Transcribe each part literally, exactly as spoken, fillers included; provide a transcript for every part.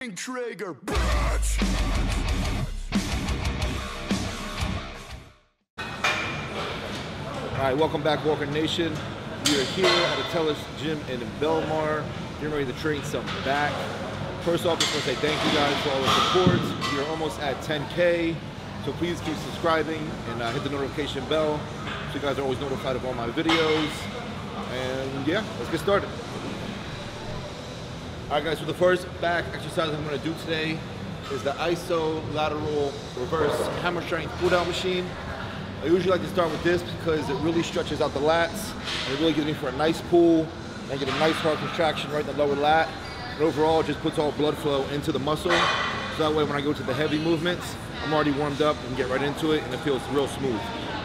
Traeger, bitch! Alright, welcome back, Walker Nation. We are here at Atelis Gym in Belmar, getting ready to train some back. First off, I just want to say thank you guys for all the support. We are almost at ten K, so please keep subscribing and uh, hit the notification bell so you guys are always notified of all my videos. And yeah, let's get started. Alright guys, so the first back exercise I'm going to do today is the isolateral reverse hammer strength pull down machine. I usually like to start with this because it really stretches out the lats and it really gives me for a nice pull and get a nice hard contraction right in the lower lat. And overall it just puts all blood flow into the muscle, so that way when I go to the heavy movements I'm already warmed up and get right into it and it feels real smooth.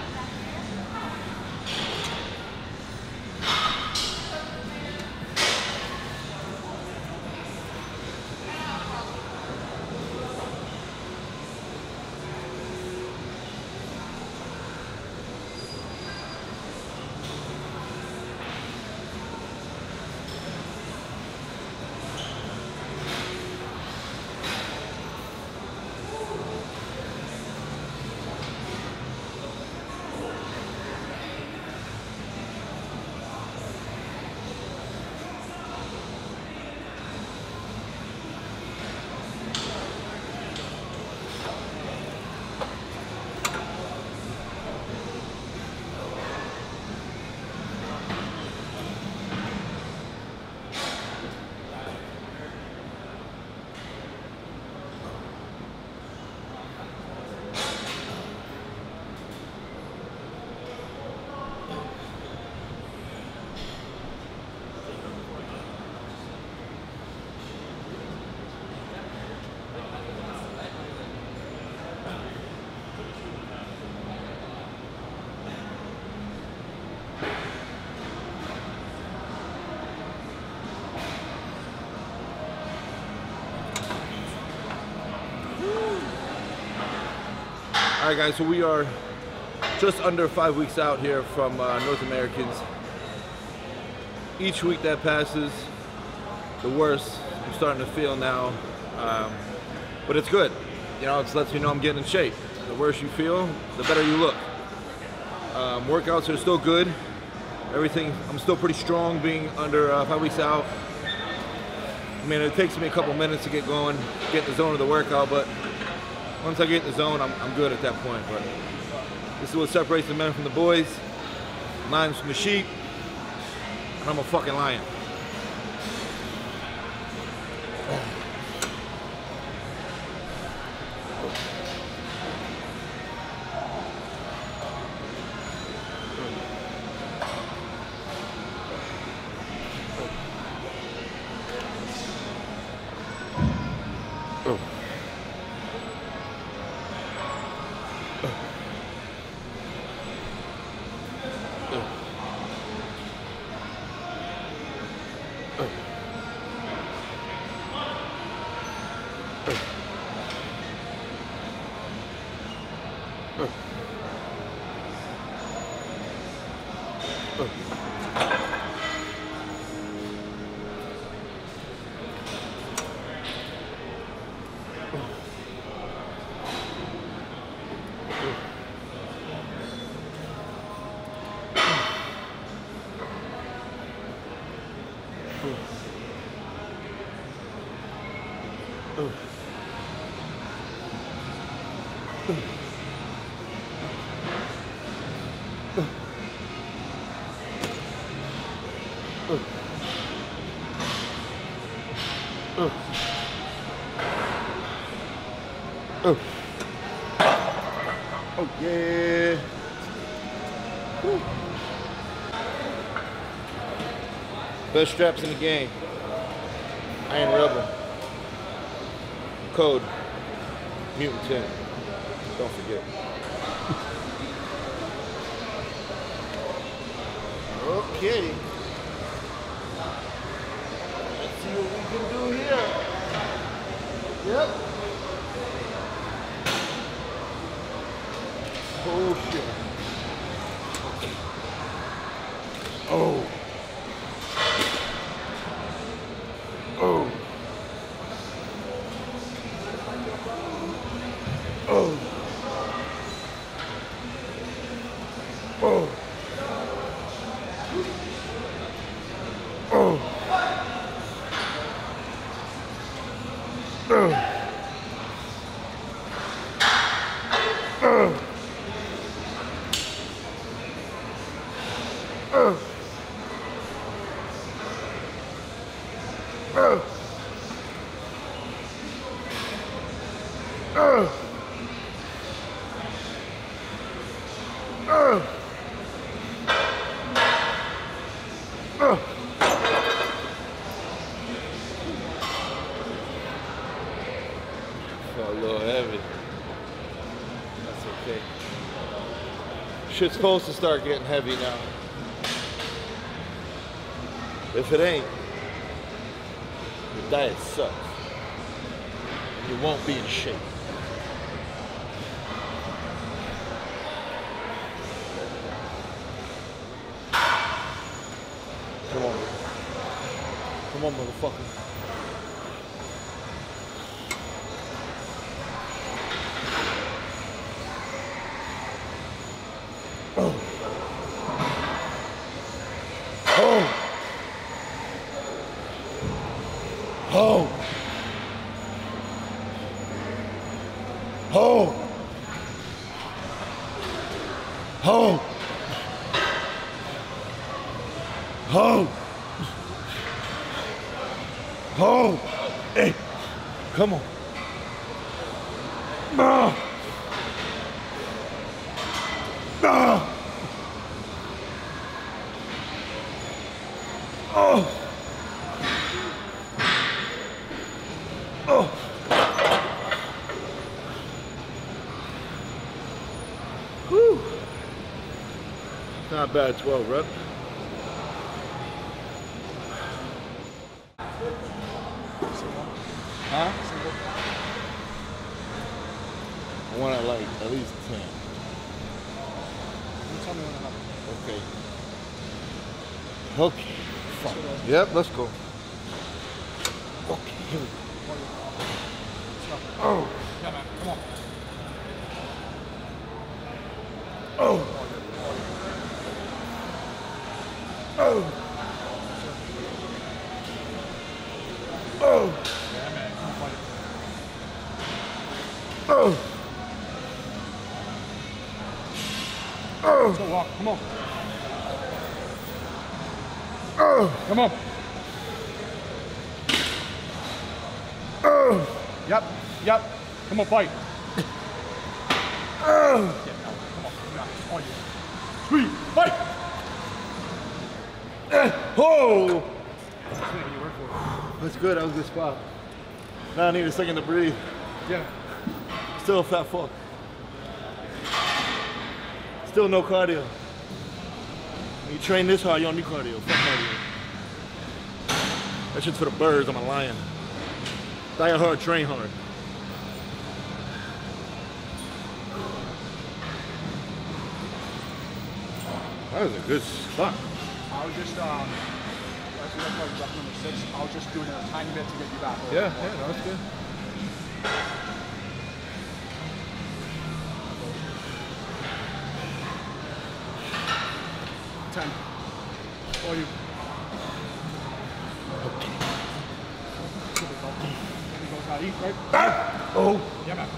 Alright guys, so we are just under five weeks out here from uh, North Americans. Each week that passes, the worse I'm starting to feel now. Um, but it's good. You know, it lets me know I'm getting in shape. The worse you feel, the better you look. Um, workouts are still good. Everything, I'm still pretty strong being under uh, five weeks out. I mean, it takes me a couple minutes to get going, get in the zone of the workout, but once I get in the zone, I'm, I'm good at that point. But this is what separates the men from the boys, lions from the sheep, and I'm a fucking lion. Oh yeah. Woo. Best straps in the game. Iron Rebel. Code Mutant ten. Don't forget. Okay. Let's see what we can do here. Yep. Oh shit. Oh. Oh. Oh. Oh. Oh. Oh. Oh. Oh. Oh. Oh. Oh. Oh. Felt a little heavy. That's okay. Shit's supposed to start getting heavy now. If it ain't, your diet sucks. You won't be in shape. Come on. Come on, motherfucker. Oh. Oh. Oh. Oh. Oh. Oh. Oh. Hey. Come on. Ah. Ah. Oh. Oh. Whew. Not bad, twelve reps. Huh? I want to like at least ten. You tell me when I'm up. Okay. Okay. Fuck. Yep, let's go. Okay, here we go. Oh. Yeah, man, come on. Oh. Oh. Oh. Yeah, man, come on, fight it. Oh. Oh. So walk, come on. Oh. Come on. Oh. Yep, yep. Come on, fight. Oh. Get out. Come on, come on. It's on you. Sweet, fight. Oh. That's making you work for it. That's good. That was a good spot. Now I need a second to breathe. Yeah. Still a fat fuck. Still no cardio. When you train this hard, you don't need cardio. Fuck cardio. That shit's for the birds. I'm a lion. Diet hard, train hard. That was a good spot. I was just, um, as we look like rep number six, I was just doing it a tiny bit to get you back. Yeah, yeah, no, that's good. ten. For you. Okay. He goes out, eat, right? Ah! Oh. Yeah, man.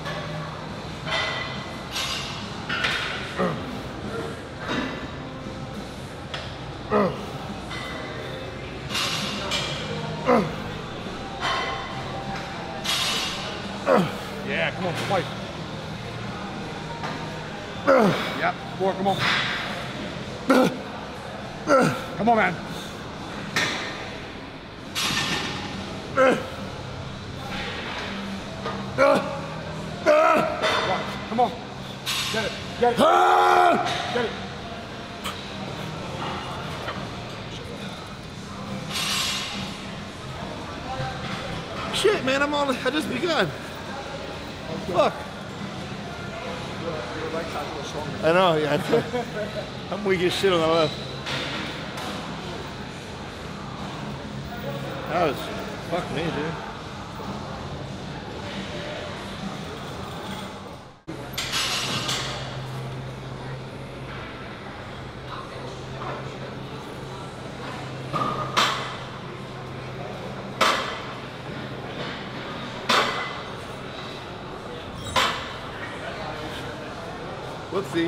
Uh. Uh. Uh. Yeah, come on, fight. Uh. Yep, four, come on. Uh. Uh. Come on, man. Uh. Uh. Uh. One, come on. Get it, get it, Ah! get it. Shit, man, I'm on. I just begun. Fuck. Your right side's a little stronger. I know, yeah. I'm weak as shit on the left. That was, fuck me, dude. We'll see.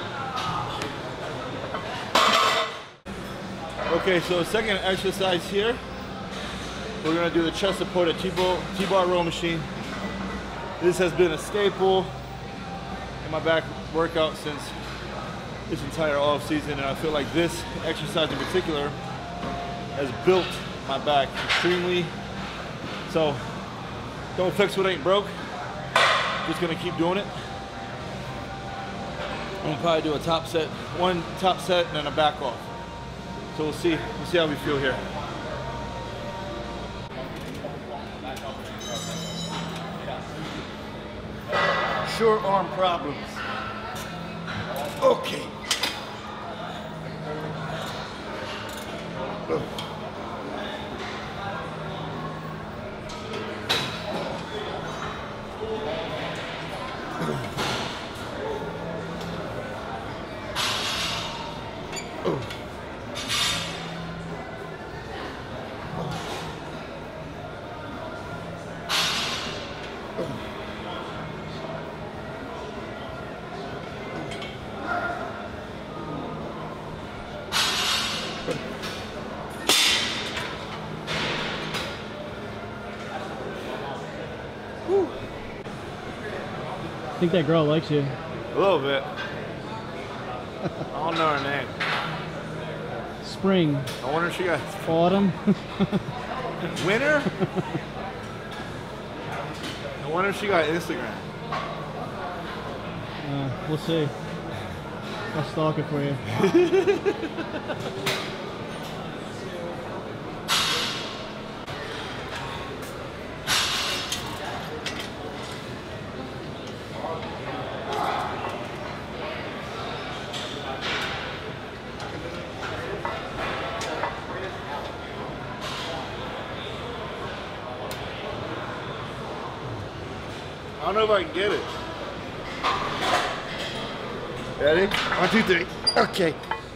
Okay, so second exercise here. We're gonna do the chest supported T-bar T-bar row machine. This has been a staple in my back workout since this entire off season, and I feel like this exercise in particular has built my back extremely. So don't fix what ain't broke. Just gonna keep doing it. I'm gonna probably do a top set, one top set and then a back off. So we'll see, we'll see how we feel here. Short arm problems. Okay. I think that girl likes you. A little bit. I don't know her name. Spring. I wonder if she got Autumn. winter. I wonder if she got Instagram. Uh, we'll see. I'll stalk it for you. I don't know if I can get it. Ready? One, two, three. Okay.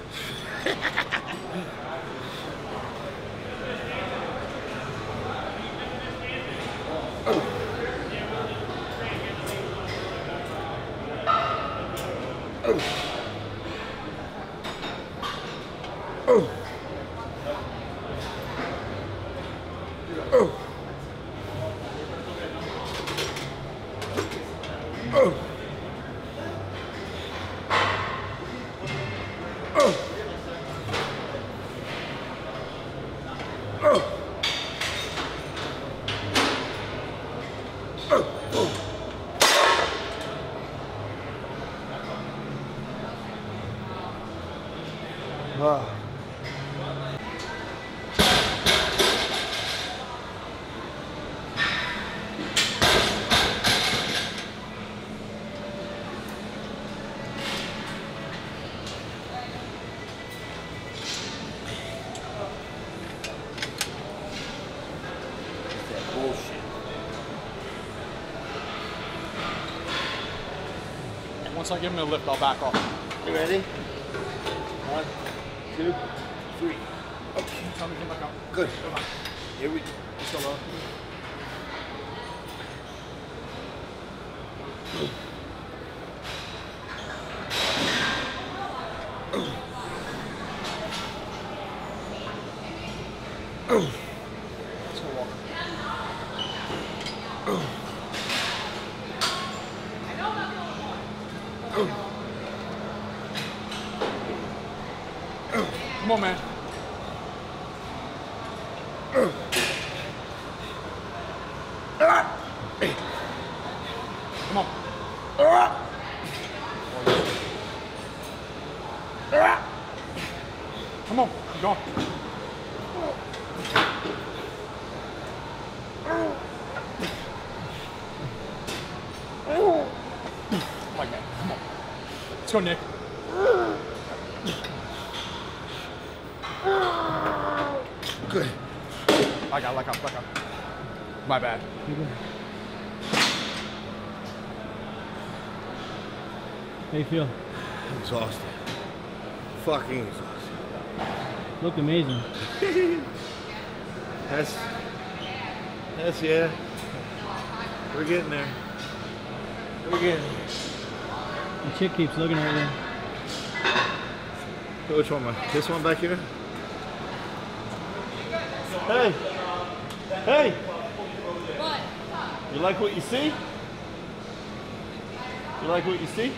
Wow. Once I give him a lift, I'll back off. You ready? One, two, three. Okay. Tell me to come back out. Good. Here we go. Let's go, bro. Let's go walk. Come on, man. Come on. Come on, keep going. Like that. Come on. Let's go, Nick. Good. I got, like up, like up. My bad. How you feel? Exhausted. Fucking exhausted. Look amazing. That's, that's, yeah. We're getting there. We're getting there. The chick keeps looking at you. Which one, man? This one back here? Hey! Hey! What? You like what you see? You like what you see?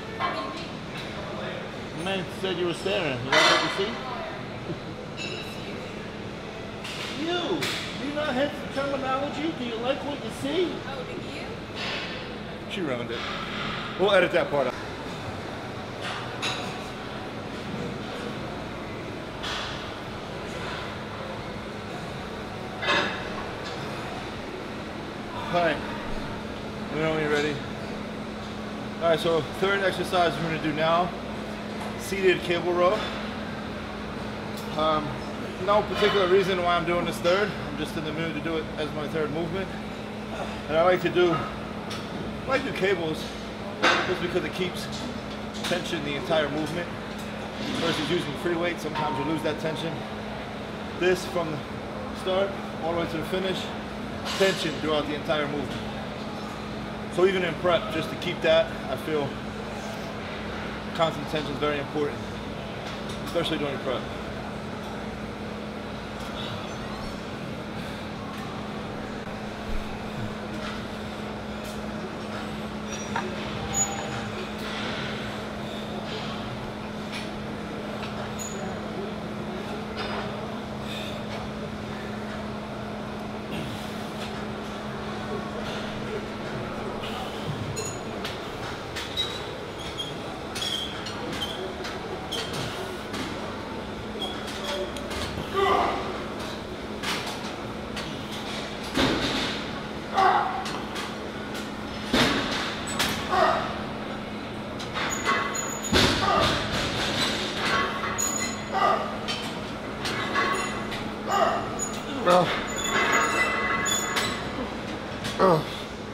The man said you were staring. You like what you see? You! Do you not have the terminology? Do you like what you see? Oh, do you? She ruined it. We'll edit that part out. Alright, we know when you're ready. Alright, so third exercise we're going to do now, seated cable row. Um, no particular reason why I'm doing this third. I'm just in the mood to do it as my third movement. And I like to do, I like to do cables just because it keeps tension the entire movement. Versus using free weight, sometimes you lose that tension. This from the start all the way to the finish, tension throughout the entire movement. So even in prep, just to keep that, I feel constant tension is very important, especially during prep. Oh. Oh.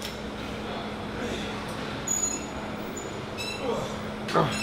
Oh.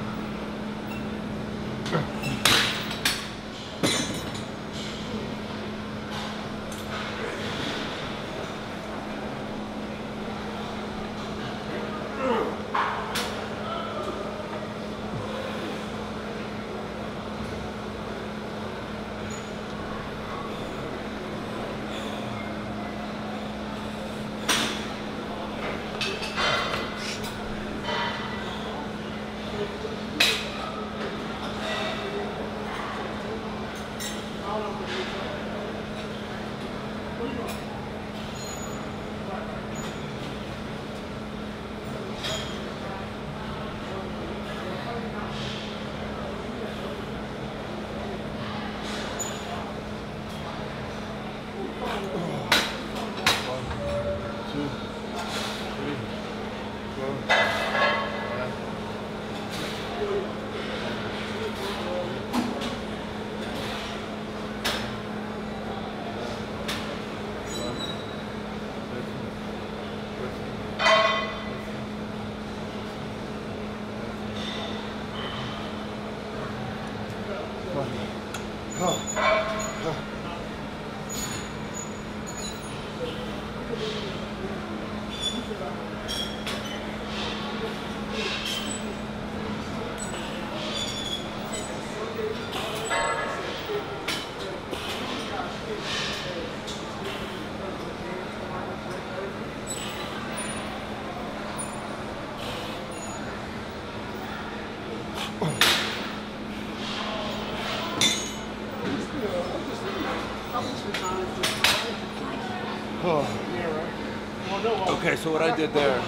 Okay, so what I did there,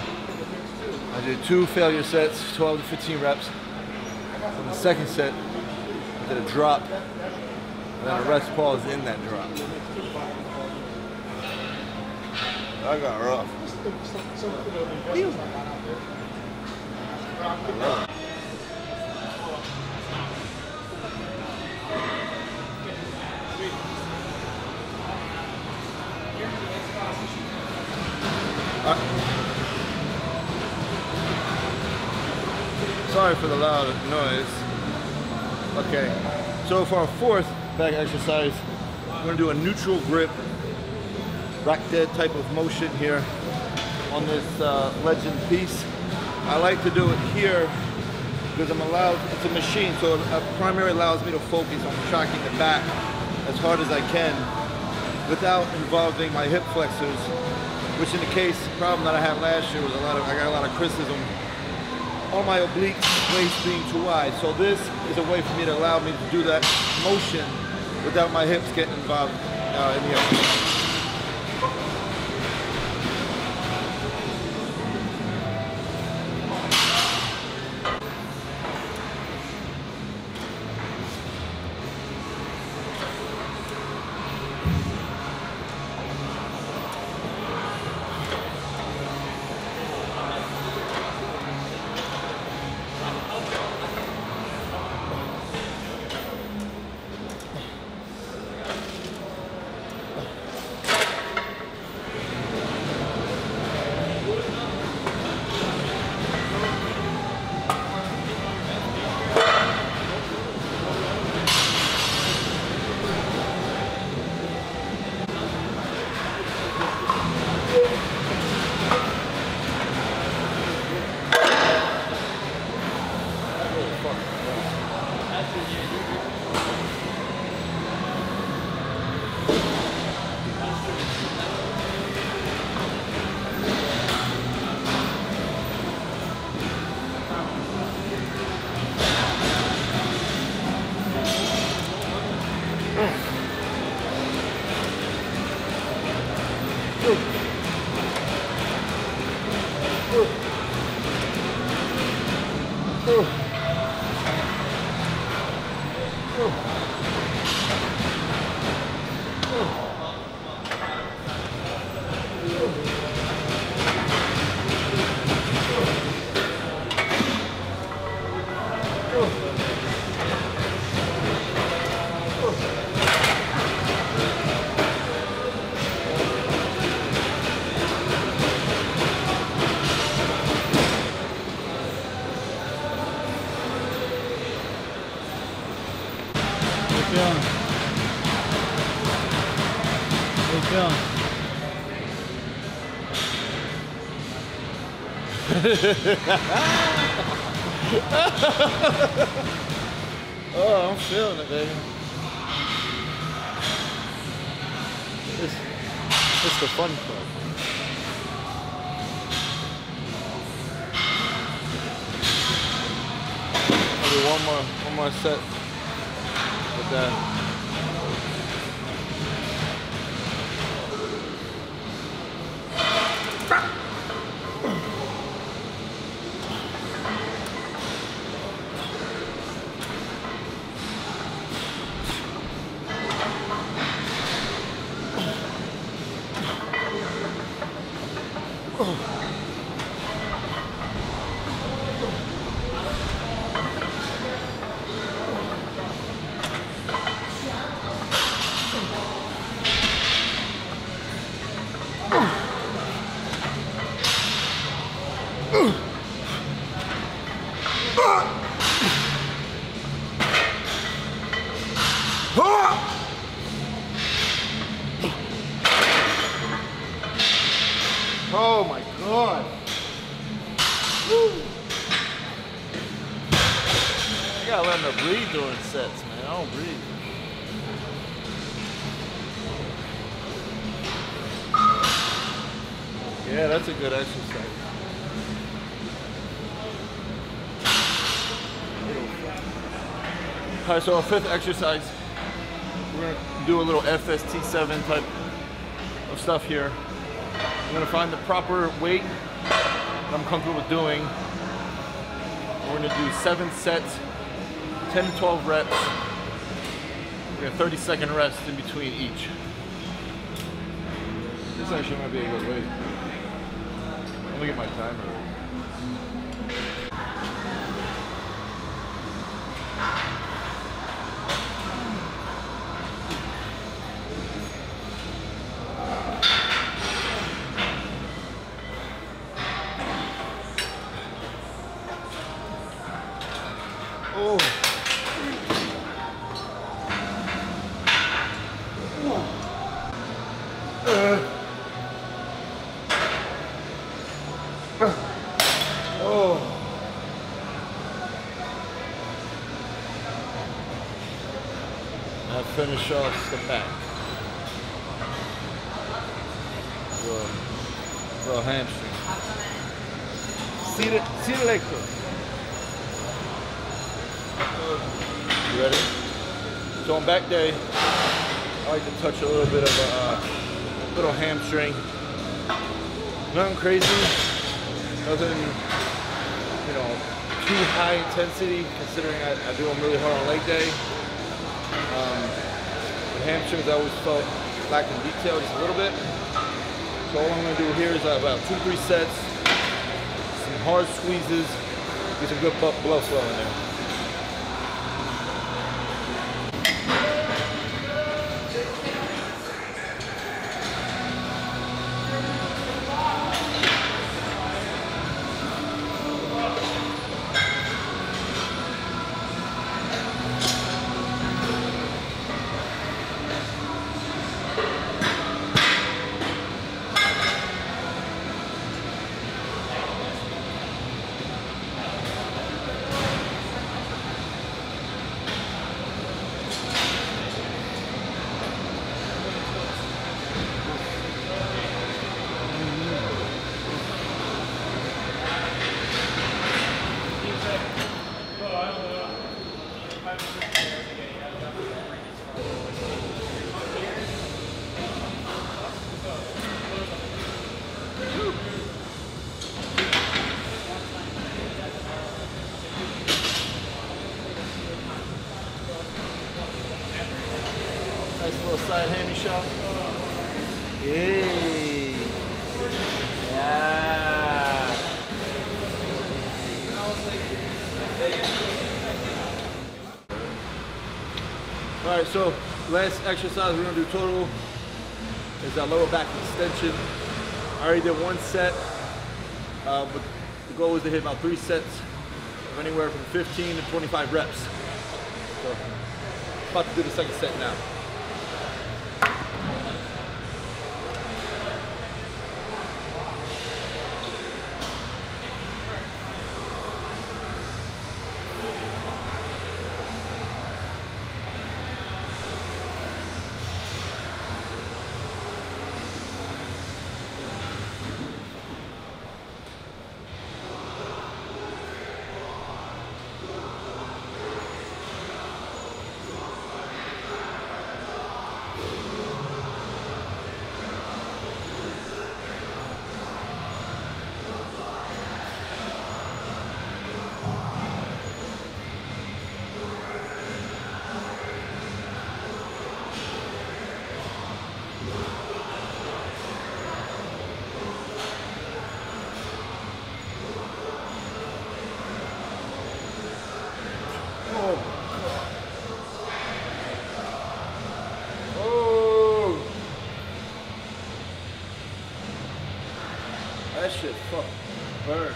I did two failure sets, twelve to fifteen reps. On the second set, I did a drop, and then a rest pause in that drop. I got rough. Uh, sorry for the loud noise. Okay, so for our fourth back exercise, we're gonna do a neutral grip, rack dead type of motion here on this uh, legend piece. I like to do it here because I'm allowed, it's a machine, so it uh, primarily allows me to focus on tracking the back as hard as I can without involving my hip flexors, which in the case, the problem that I had last year was a lot of, I got a lot of criticism on my oblique waist being too wide. So this is a way for me to allow me to do that motion without my hips getting involved uh, in the upper. Oh, I'm feeling it, baby. This, this is the fun part. I'll do one more, one more set with that. Oh my God. Woo. You gotta learn to breathe during sets, man. I don't breathe. Yeah, that's a good exercise. All right, so our fifth exercise, we're gonna do a little F S T seven type of stuff here. I'm gonna find the proper weight that I'm comfortable with doing. We're gonna do seven sets, ten to twelve reps. We have thirty second rest in between each. This actually might be a good weight. Let me get my timer. Oh. Uh. Oh. finish off the back. Little, little hamstring. Seated, seated leg curl. You ready? So on back day, I like to touch a little bit of a uh, little hamstring. Nothing crazy, nothing, you know, too high intensity considering I, I do them really hard on leg day. Um, the hamstrings I always felt lacking detail just a little bit. So all I'm gonna do here is about two, three sets, some hard squeezes, get some good blood flow in there. Nice little side hammy shot. Yay! Yeah! All right, so last exercise we're gonna do total is our lower back extension. I already did one set, uh, but the goal is to hit about three sets of anywhere from fifteen to twenty-five reps. So, about to do the second set now. That shit fuck burn.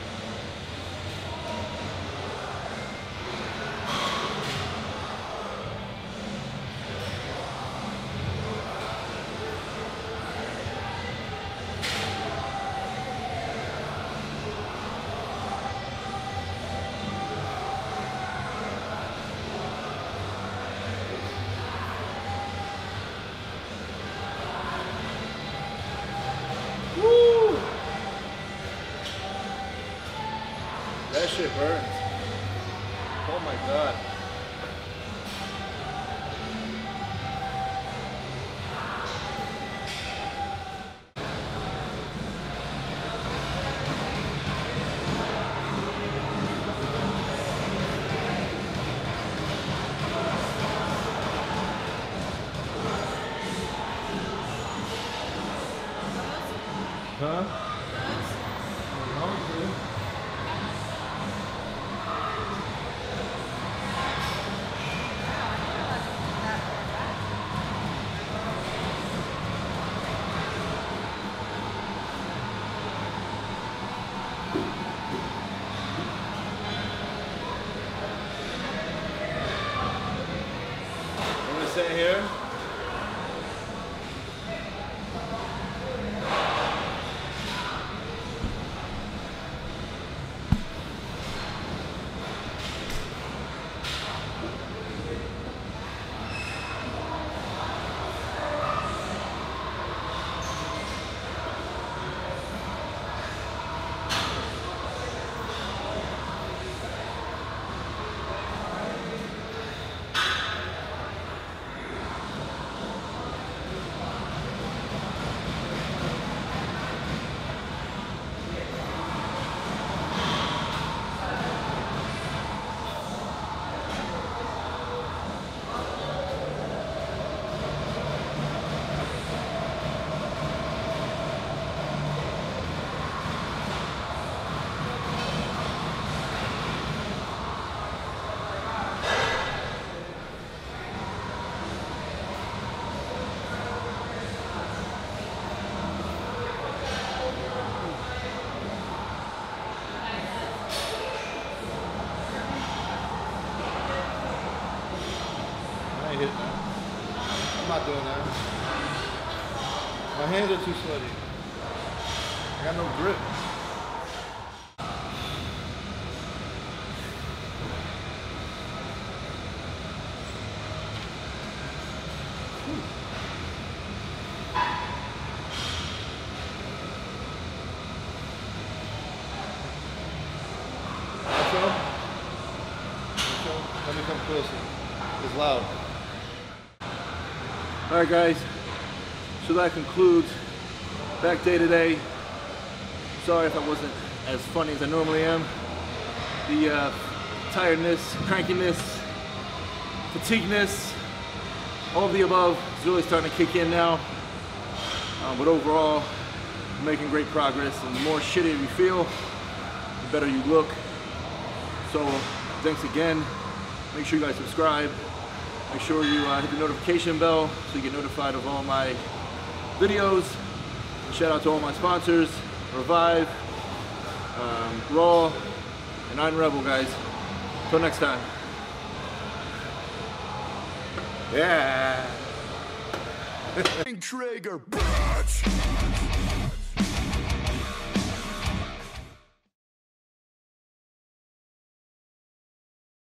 That shit burns. Oh my God. Huh? I'm gonna sit here. not doing that. My hands are too sweaty. I got no grip. Let me come closer. It's loud. All right, guys. So that concludes back day today. Sorry if I wasn't as funny as I normally am. The uh, tiredness, crankiness, fatigueness, all of the above is really starting to kick in now. Uh, but overall, I'm making great progress. And the more shitty you feel, the better you look. So thanks again. Make sure you guys subscribe. Make sure you uh, hit the notification bell so you get notified of all my videos. Shout out to all my sponsors, Revive, um, Raw, and Iron Rebel, guys. Until next time. Yeah. Traeger, bitch.